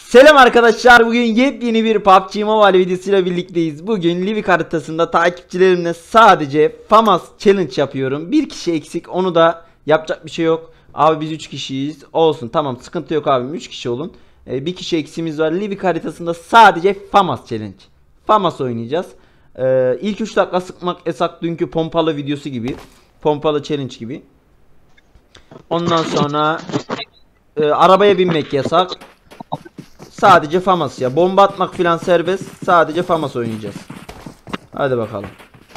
Selam arkadaşlar, bugün yepyeni bir PUBG Mobile videosuyla birlikteyiz. Bugün Livik haritasında takipçilerimle sadece FAMAS Challenge yapıyorum. Bir kişi eksik, onu da yapacak bir şey yok. Abi biz 3 kişiyiz, olsun, tamam, sıkıntı yok abim, 3 kişi olun. Bir kişi eksiğimiz var. Livik haritasında sadece FAMAS Challenge, FAMAS oynayacağız. İlk 3 dakika sıkmak yasak, dünkü pompalı videosu gibi, pompalı challenge gibi. Ondan sonra arabaya binmek yasak. Sadece FAMAS ya. Bomba atmak filan serbest. Sadece FAMAS oynayacağız. Hadi bakalım.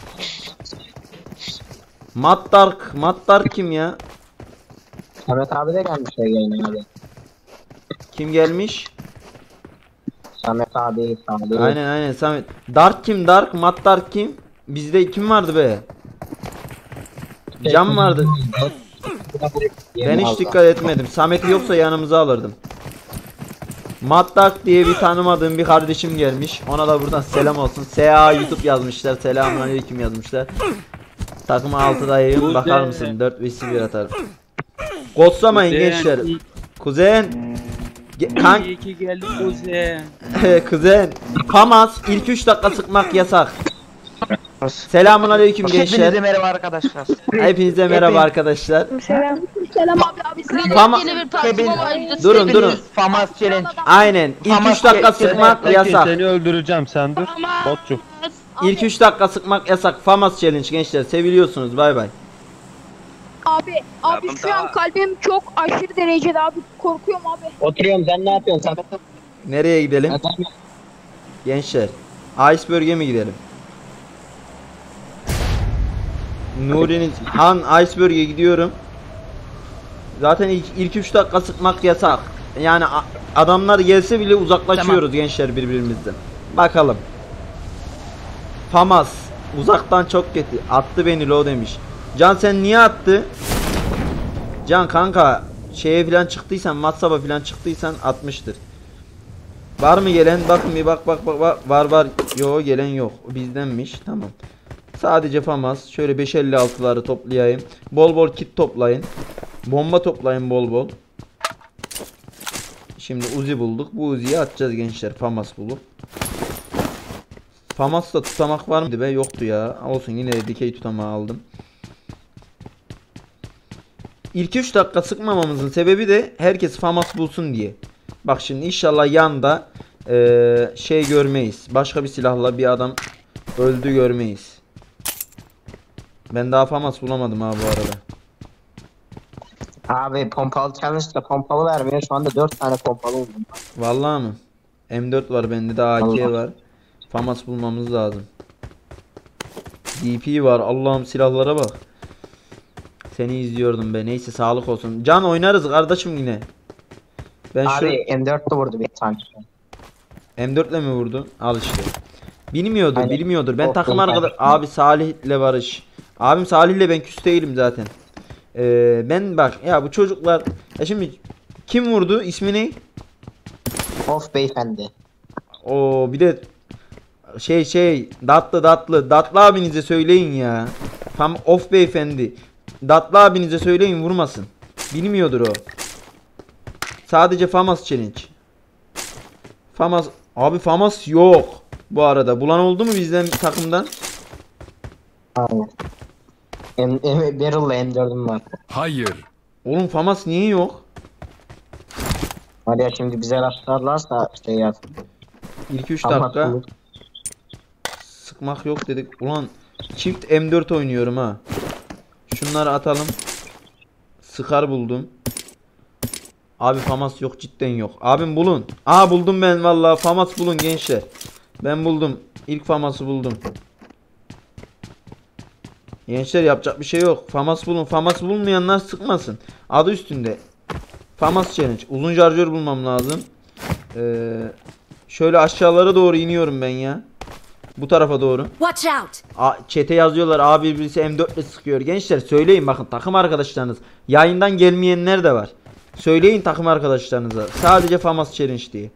Matt Dark kim ya? Samet abi de gelmiş yayına abi. Kim gelmiş? Samet abi. Aynen Samet. Dark kim? Matt Dark kim? Bizde kim vardı be? Cam vardı. Ben hiç dikkat etmedim. Samet'i yoksa yanımıza alırdım. Matt Dark diye bir tanımadığım bir kardeşim gelmiş. Ona da buradan selam olsun. SA YouTube yazmışlar. Selamünaleyküm yazmışlar. Takıma 6'da yayın. Bakar mısın? 4 vs 1 atarım. Ghostlamayın gençler. Kuzen. İyi ki geldin kuzen. Kuzen. FAMAS ilk 3 dakika sıkmak yasak. Selamünaleyküm gençler. Hepinize merhaba arkadaşlar. Hepinize merhaba arkadaşlar. Selam abi sıra Fama- yeni bir PUBG Mobile videosu. Durun. FAMAS Challenge. Aynen. İlk 3 dakika sıkmak yasak. Seni öldüreceğim, sen dur. Botçuk. İlk 3 dakika sıkmak yasak. FAMAS Challenge gençler. Seviliyorsunuz. Bay bay. Abi şu an kalbim çok aşırı derecede abi, korkuyorum abi. Oturuyorum, sen ne yapıyorsun Samet? Nereye gidelim? Gençler. Iceberg'e mi gidelim? Nuri'nin Iceberg'e gidiyorum. Zaten ilk 3 dakika sıkmak yasak. Yani adamlar gelse bile uzaklaşıyoruz gençler birbirimizden. Bakalım. FAMAS uzaktan çok kötü. Attı beni low demiş. Can sen niye attı? Can kanka şeye filan çıktıysan, WhatsApp'a filan çıktıysan atmıştır. Var mı gelen? Bakın bir bak. Var. Yo, gelen yok. Bizdenmiş. Tamam. Sadece FAMAS. Şöyle 556'ları toplayayım. Bol kit toplayın. Bomba toplayın bol. Şimdi Uzi bulduk. Bu Uzi'yi atacağız gençler. FAMAS bulup. FAMAS'ta tutamak var mıydı be? Yoktu ya. Olsun, yine de dikey tutamağı aldım. İlk 3 dakika sıkmamamızın sebebi de herkes FAMAS bulsun diye. Bak şimdi inşallah yanda şey görmeyiz. Başka bir silahla bir adam öldü görmeyiz. Ben daha FAMAS bulamadım abi bu arada. Abi pompalı challenge'da pompalı vermiyor. Şu anda 4 tane pompalı buldum. Vallahi mı? M4 var bende de, AK Allah. var. FAMAS bulmamız lazım. DP var. Allah'ım silahlara bak. Seni izliyordum be. Neyse, sağlık olsun. Can oynarız kardeşim yine. Ben Abi şu M4 de vurdu bir tane. M4 ile mi vurdu? Al işte. Bilmiyordur. Aynen. Ben Yok, takım yok, arkadaş. yok. Abi Salih'le Barış. Abim Salih'le ben küs değilim zaten. Ben bak ya, bu çocuklar. Ya şimdi kim vurdu? İsmi ne? Of beyefendi. O bir de Datlı abinize söyleyin ya. Tam of beyefendi. Datlı abinize söyleyin, vurmasın. Bilmiyordur o. Sadece FAMAS Challenge. FAMAS abi, FAMAS yok. Bu arada bulan oldu mu bizden, takımdan? Aynen. Barrel'la M4'üm var. Hayır. Oğlum FAMAS niye yok? Var ya, şimdi bize rastlarlarsa şey yaz. İlk 3 FAMAS dakika bulur. sıkmak yok dedik. Ulan çift M4 oynuyorum ha. Şunları atalım. Sıkar buldum. Abi FAMAS yok, cidden yok. Abim bulun. Buldum ben vallahi. FAMAS bulun gençler. Ben buldum. İlk FAMAS'ı buldum. Gençler yapacak bir şey yok. FAMAS bulun. FAMAS bulmayanlar sıkmasın. Adı üstünde. FAMAS Challenge. Uzun şarjör bulmam lazım. Şöyle aşağılara doğru iniyorum ben ya. Bu tarafa doğru. Watch out. Chat'e yazıyorlar, abi birisi M4 ile sıkıyor. Gençler söyleyin, bakın takım arkadaşlarınız. Yayından gelmeyenler de var. Söyleyin takım arkadaşlarınıza. Sadece FAMAS Challenge diye.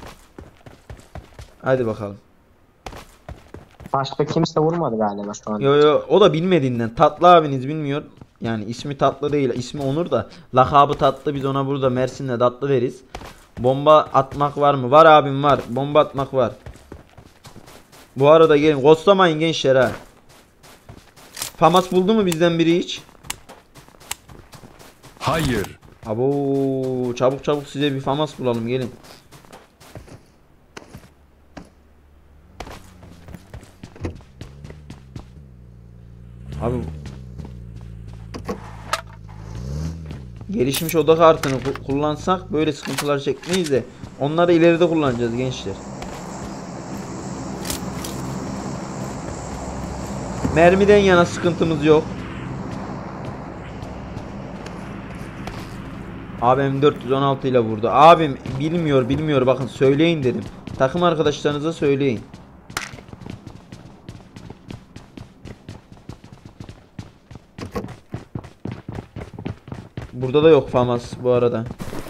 Hadi bakalım. Başka kimse vurmadı galiba şu an. Yo, o da bilmediğinden. Tatlı abiniz bilmiyor. Yani ismi Tatlı değil. İsmi Onur da. Lakabı Tatlı, biz ona burada Mersin'de Tatlı deriz. Bomba atmak var mı? Var abim var. Bomba atmak var. Bu arada gelin. Ghostlamayın gençler ha. Famas buldu mu bizden biri hiç? Hayır. Abo çabuk çabuk size bir Famas bulalım gelin. Abi gelişmiş oda kartını kullansak böyle sıkıntılar çekmeyiz de onları ileride kullanacağız gençler. Mermiden yana sıkıntımız yok. Abim 416 ile vurdu. Abim bilmiyor bakın söyleyin dedim. Takım arkadaşlarınıza söyleyin. Burada da yok Famas bu arada.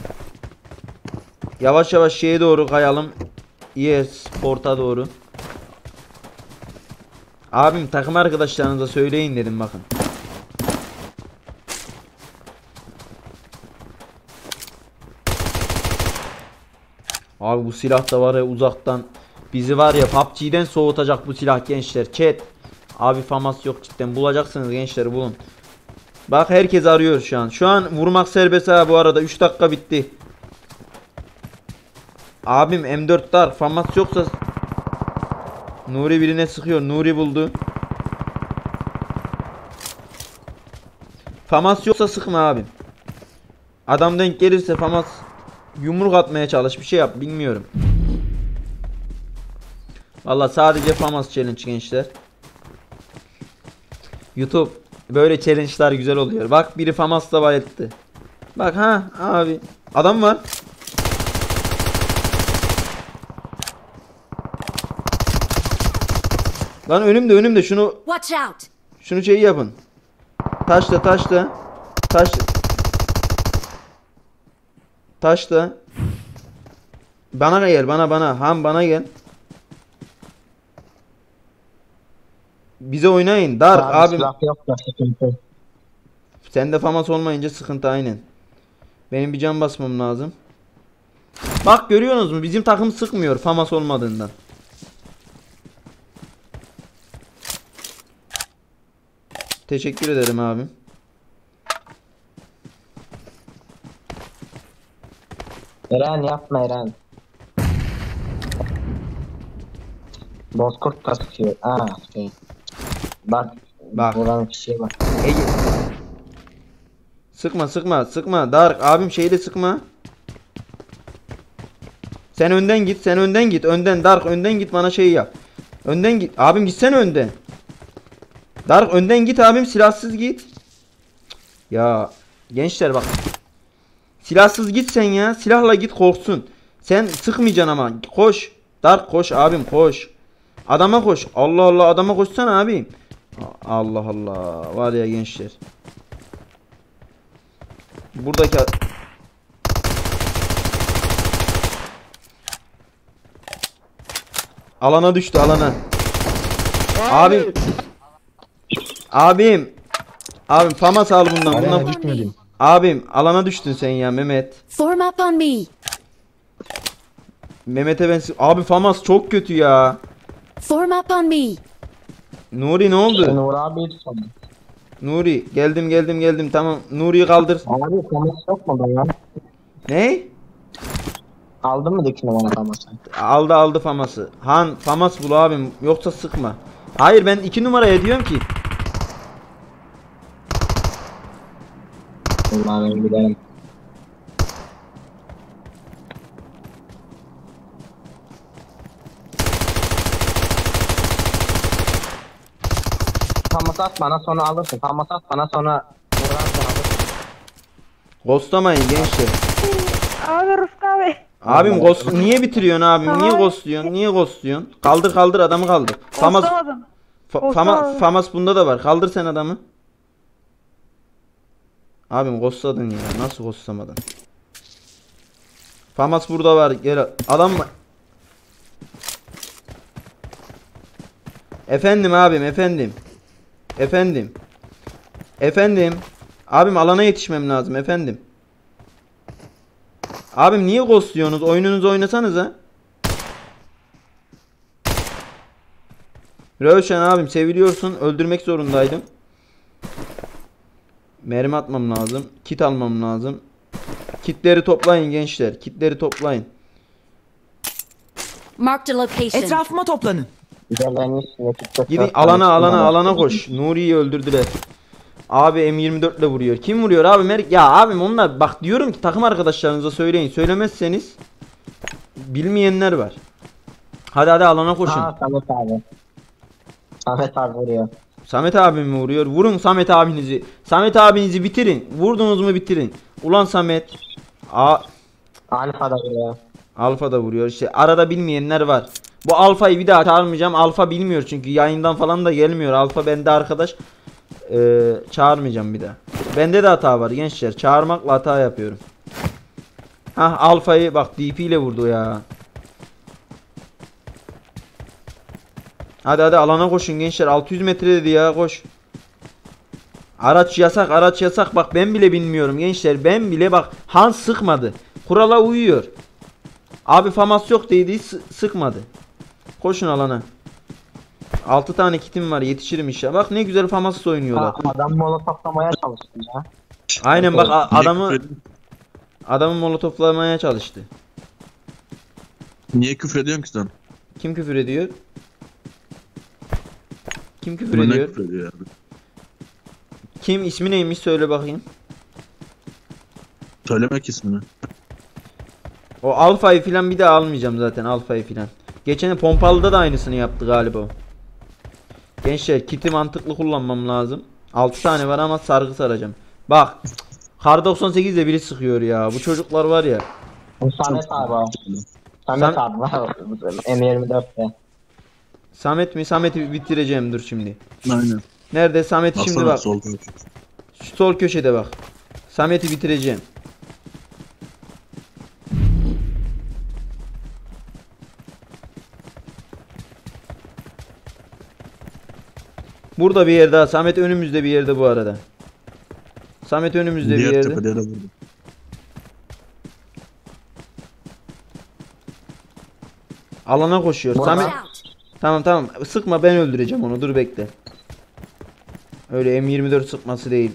Yavaş yavaş şeye doğru kayalım. Yes, porta doğru. Abim takım arkadaşlarınıza söyleyin dedim bakın. Abi bu silah da var ya uzaktan bizi var ya PUBG'den soğutacak bu silah gençler. Chat. Abi Famas yok cidden bulacaksınız gençler bulun. Bak herkes arıyor şu an. Şu an vurmak serbest ha bu arada 3 dakika bitti. Abim M4 dar Famas yoksa Nuri birine sıkıyor. Nuri buldu. Famas yoksa sıkma abim. Adam denk gelirse Famas yumruk atmaya çalış bir şey yap bilmiyorum. Valla sadece Famas challenge gençler. YouTube böyle challenge'lar güzel oluyor. Bak biri Famas'la bayılttı. Bak ha abi adam var. Lan önümde şunu Watch out! şunu şey yapın. Taşla. Bana gel bana. Ham bana gel. Bize oynayın. Dark abim. Silah yok da sıkıntı. Sende Famas olmayınca sıkıntı aynen. Benim bir can basmam lazım. Bak görüyorsunuz mu? Bizim takım sıkmıyor Famas olmadığından. Teşekkür ederim abim. Eren yapma Eren. Bozkurt kasıyor. Şey. Bak. Bak. Buranın bir şey var. Ege. Sıkma. Dark abim şeyi de sıkma. Sen önden git. Önden Dark önden git bana şey yap. Önden git. Abim gitsene önden. Dark önden git abim silahsız git. Ya gençler bak. Silahsız git sen ya. Silahla git korksun. Sen sıkmayacaksın ama. Koş. Dark koş abim koş. Adama koş. Allah Allah adama koşsana abim. Allah Allah. Var ya gençler. Buradaki alana düştü alana. Abim Famas al bundan. Abim alana düştün sen ya Mehmet. Form up on me! Mehmet'e ben abi Famas çok kötü ya. Form up on me! Nuri ne oldu? Nur abi sonra. Nuri geldim tamam. Nuri'yi kaldır. Abi Famas yok mu da ya? Ne? Aldın mı dikini bana Famas'ı? Aldı Famas'ı. Han Famas bul abim yoksa sıkma. Hayır ben 2 numaraya diyorum ki. Vallahi ben gidelim. Famas at bana sonra alırsın. Famas at bana sonra vurarsan alırsın. Ghostlamayın gençler. Abi Rıfkı abi. Abim ghost niye bitiriyorsun abim? Niye ghostluyorsun? Niye ghostluyorsun? Kaldır adamı kaldır. Famas Ghostlamadım. Ghostlamadım. Famas bunda da var. Kaldır sen adamı. Abim ghostladın ya. Nasıl ghostlamadın? Famas burada var. Gel adam mı? Efendim abim efendim. Abim alana yetişmem lazım efendim. Abim niye ghostluyorsunuz? Oyununuzu oynasanıza. Rövşen abim seviliyorsun. Öldürmek zorundaydım. Mermi atmam lazım. Kit almam lazım. Kitleri toplayın gençler. Kitleri toplayın. Marked a location. Etrafıma toplanın. Diğerlerinin üstüne TikTok Gidin yok. alana koş. Nuri'yi öldürdüler. Abi M24 ile vuruyor. Kim vuruyor abi? Ya abim onlar bak diyorum ki takım arkadaşlarınıza söyleyin. Söylemezseniz bilmeyenler var. Hadi alana koşun. Ha Samet abi. Samet abi vuruyor. Samet abim mi vuruyor? Vurun Samet abinizi. Samet abinizi bitirin. Vurdunuz mu bitirin. Ulan Samet. Alfa da vuruyor. Alfa da vuruyor. İşte arada bilmeyenler var. Bu Alfa'yı bir daha çağırmayacağım. Alfa bilmiyor çünkü yayından falan da gelmiyor. Alfa bende arkadaş. Çağırmayacağım bir daha. Bende de hata var gençler. Çağırmakla hata yapıyorum. Hah Alfa'yı bak DP ile vurdu ya. Hadi alana koşun gençler. 600 metre dedi ya, koş. Araç yasak bak ben bile bilmiyorum gençler. Ben bile bak Hans sıkmadı. Kurala uyuyor. Abi famas yok dedi, sıkmadı. Koşun alana. 6 tane kitim var, yetişirim inşallah. Bak ne güzel famas oynuyorlar. Adam molotoflamaya çalıştı ya. Aynen bak adamı molotoflamaya çalıştı. Niye küfür ediyorsun ki sen? Kim küfür ediyor? Kim küfür Bana ediyor? küfür ediyor abi. Kim, ismi neymiş söyle bakayım. Söylemek ismini. O Alfa'yı filan bir daha almayacağım zaten, Alfa'yı filan. Geçen pompalıda da aynısını yaptı galiba o. Gençler kiti mantıklı kullanmam lazım. 6 tane var ama sargı saracağım. Bak Kar 98 ile biri sıkıyor ya. Bu çocuklar var ya. Bu Samet abi o. Samet abi var. M24'te. Samet mi? Samet'i bitireceğim dur şimdi. Aynen. Nerede Samet şimdi Baksana bak. sol. Şu sol köşede bak. Samet'i bitireceğim. Burada bir yerde. Samet önümüzde bir yerde bu arada. Samet önümüzde bir Diğer yerde. tepede de vurdum. Alana koşuyor. Burada. Samet tamam sıkma, ben öldüreceğim onu, dur bekle. Öyle M24 sıkması değil.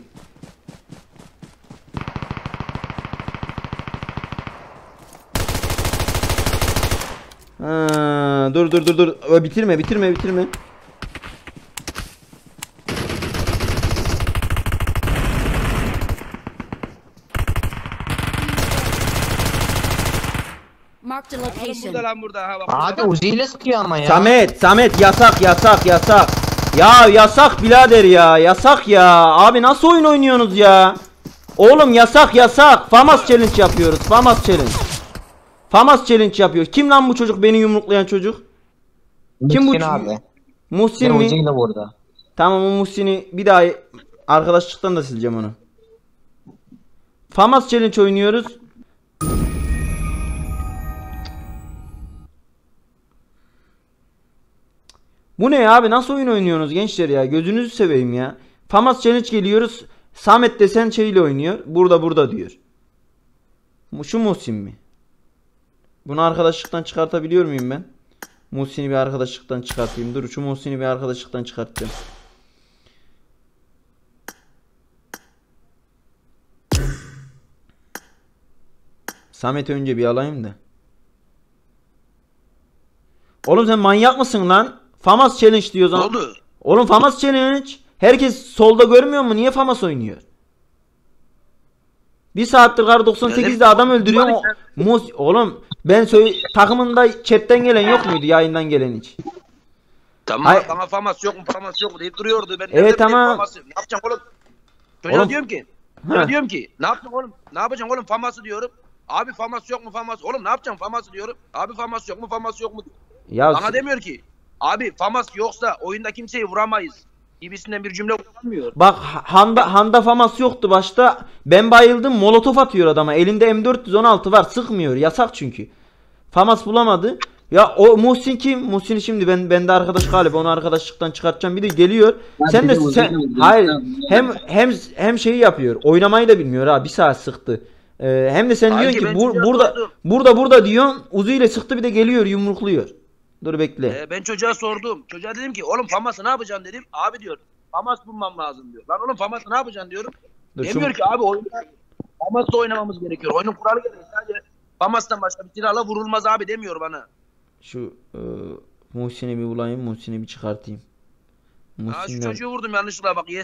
Ha, dur. Bitirme. Marked a Burada location. lan burada. Ha, bak. Abi Uzi ile sıkıyor ama ya. Samet yasak. Ya yasak birader ya. Yasak ya. Abi nasıl oyun oynuyorsunuz ya? Oğlum yasak. Famas challenge yapıyoruz. Famas challenge yapıyor. Kim lan bu çocuk, beni yumruklayan çocuk? Kim bu Muhsin abi. Muhsin Ben mi? Uzi ile vurdu. Tamam, o Muhsin'i bir daha arkadaşlıktan da sileceğim onu. Famas challenge oynuyoruz. Bu ne ya abi, nasıl oyun oynuyorsunuz gençler ya, gözünüzü seveyim ya. Famas challenge geliyoruz. Samet desen şeyle oynuyor. Burada diyor. Şu Muhsin mi? Bunu arkadaşlıktan çıkartabiliyor muyum ben? Muhsin'i bir arkadaşlıktan çıkartayım. Dur şu Muhsin'i bir arkadaşlıktan çıkartacağım. Samet'i önce bir alayım da. Oğlum sen manyak mısın lan? Famas challenge diyor zaman. Ne oldu? Oğlum Famas challenge. Herkes solda görmüyor mu? Niye Famas oynuyor? Bir saattir Kar 98'de adam öldürüyor. Oğlum ben takımında chatten gelen yok muydu, yayından gelen hiç? Tamam Hayır. bana famas yok mu deyip duruyordu. Ben Evet, tamam. Ne yapacağım oğlum? Çocuğa Oğlum. diyorum ki. Ha. Diyorum ki ne yaptın oğlum? Ne yapacaksın oğlum faması diyorum. Abi famas yok mu famas? Oğlum ne yapacağım faması diyorum. Abi famas yok mu? Ya Bana demiyor ki. Abi famas yoksa oyunda kimseyi vuramayız gibisinden bir cümle kullanmıyor. bak Handa Famas yoktu başta. Ben bayıldım, molotof atıyor adama. Elinde M416 var, sıkmıyor. Yasak çünkü. Famas bulamadı. Ya o Muhsin kim? Muhsin'i şimdi ben de arkadaş galiba, onu arkadaşlıktan çıkartacağım. Bir de geliyor. Sen de hayır hem şeyi yapıyor. Oynamayı da bilmiyor ha. Bir saat sıktı. Hem de sen Kanki diyorsun ki ben çocuğa burada sordum. burada diyorsun. Uzi ile sıktı bir de geliyor yumrukluyor. Dur bekle. Ben çocuğa sordum. Çocuğa dedim ki oğlum Famas'ı ne yapacaksın dedim. Abi diyor Famas bulmam lazım diyor. Lan oğlum Famas'ı ne yapacaksın diyorum. Dur, Demiyor ki abi oyunda Famas'la oynamamız gerekiyor. Oyunun kuralı gereği sadece Famas'tan başka bir silahla vurulmaz abi demiyor bana. Şu Muhsin'i bir bulayım. Muhsin'i bir çıkartayım. Ha şu Muhsin'den- çocuğu vurdum yanlışlıkla bak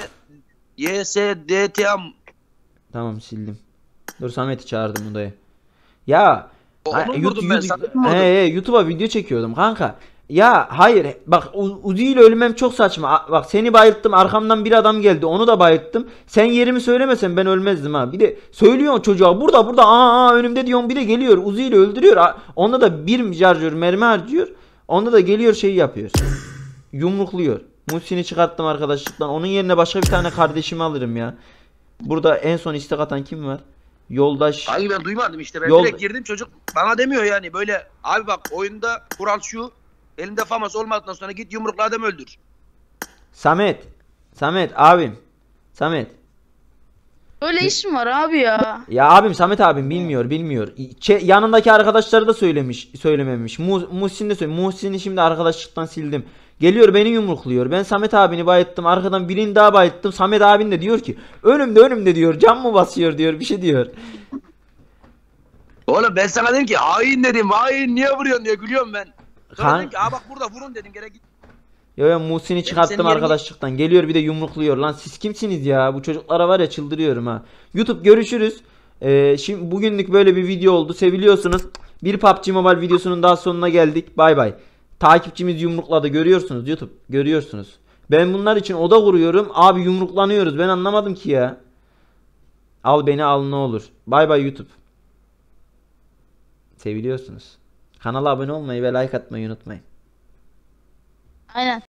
YSDTM. Tamam sildim. Dur Samet'i çağırdım odaya. Ya Onu vurdum ben, Samet'i mi vurdun? YouTube'a video çekiyordum kanka. Ya hayır bak Uzi ile ölmem çok saçma. Bak seni bayılttım, arkamdan bir adam geldi, onu da bayılttım. Sen yerimi söylemesen ben ölmezdim ha. Bir de söylüyorsun çocuğa burada önümde diyorsun, bir de geliyor Uzi ile öldürüyor. Onda da bir şarjör mermi harcıyor. Onda da geliyor şeyi yapıyor. Yumrukluyor. Muhsin'i çıkarttım arkadaşlıktan. Onun yerine başka bir tane kardeşimi alırım ya. Burada en son istek atan kim var? Yoldaş. Hayır ben duymadım işte. Ben Yol- direkt girdim çocuk bana demiyor yani böyle. Abi bak oyunda kural şu. Elinde Famas olmadıktan sonra git yumrukla adam öldür. Samet. Samet abim. Samet. Öyle iş mi var abi ya? Ya abim Samet abim bilmiyor. Yanındaki arkadaşları da söylememiş. Muhsin de söylüyor. Muhsin'i şimdi arkadaşlıktan sildim. Geliyor beni yumrukluyor. Ben Samet abini bayılttım. Arkadan birini daha bayılttım. Samet abin de diyor ki önümde diyor. Cam mı basıyor diyor. Bir şey diyor. Oğlum ben sana dedim ki hain dedim. Hain niye vuruyorsun diye gülüyorum ben. Sonra Kan- dedim ki aa bak burada vurun dedim gene git. Yo Muhsin'i çıkarttım senin yerine- arkadaşlıktan. Geliyor bir de yumrukluyor. Lan siz kimsiniz ya? Bu çocuklara var ya çıldırıyorum ha. YouTube görüşürüz. Şimdi bugünlük böyle bir video oldu. Seviliyorsunuz. Bir PUBG Mobile videosunun daha sonuna geldik. Bay bay. Takipçimiz yumrukladı. Görüyorsunuz YouTube. Görüyorsunuz. Ben bunlar için oda kuruyorum. Abi yumruklanıyoruz. Ben anlamadım ki ya. Al beni al ne olur. Bay bay YouTube. Seviliyorsunuz. Kanala abone olmayı ve like atmayı unutmayın. Aynen.